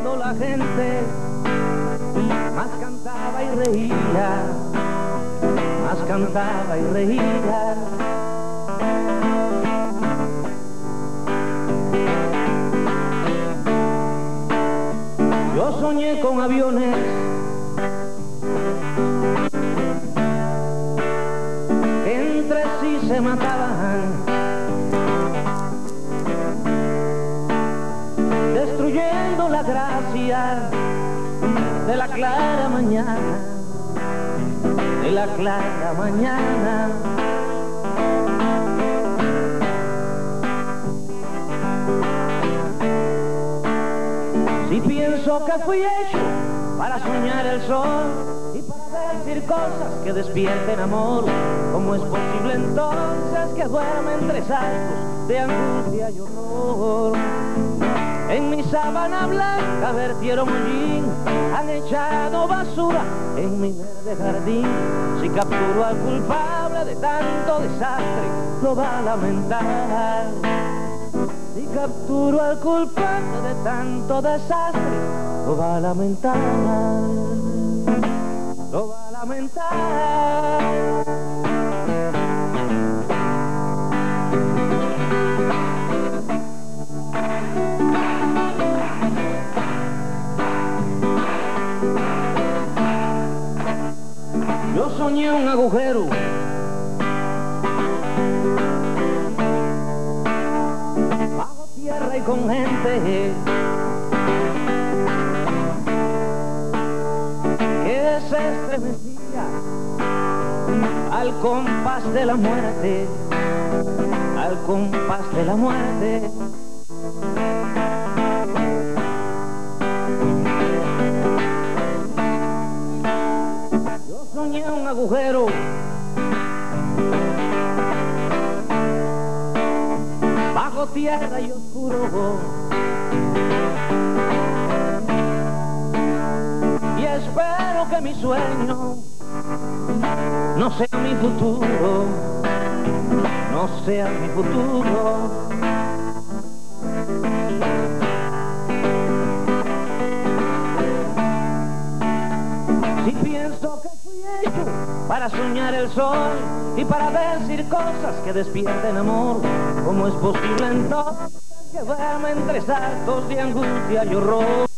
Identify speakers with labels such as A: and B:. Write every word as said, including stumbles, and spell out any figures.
A: cuando la gente más cantaba y reía, más cantaba y reía. Yo soñé con aviones que entre sí se mataban, destruyendo la gracia de la clara mañana, de la clara mañana. Si pienso que fui hecho para soñar el sol y para decir cosas que despierten amor, ¿cómo es posible entonces que duerma entre saltos de angustia y horror? En mi sábana blanca vertieron hollín, han echado basura en mi verde jardín. Si capturo al culpable de tanto desastre, lo va a lamentar. Si capturo al culpable de tanto desastre, lo va a lamentar, lo va a lamentar. Yo soñé un agujero bajo tierra y con gente que se estremecía al compás de la muerte, al compás de la muerte. Soñé un agujero bajo tierra y oscuro, y espero que mi sueño no sea mi futuro, no sea mi futuro. Si pienso que fui hecho para soñar el sol y para decir cosas que despierten amor, ¿cómo es posible entonces que duerma entre saltos de angustia y horror?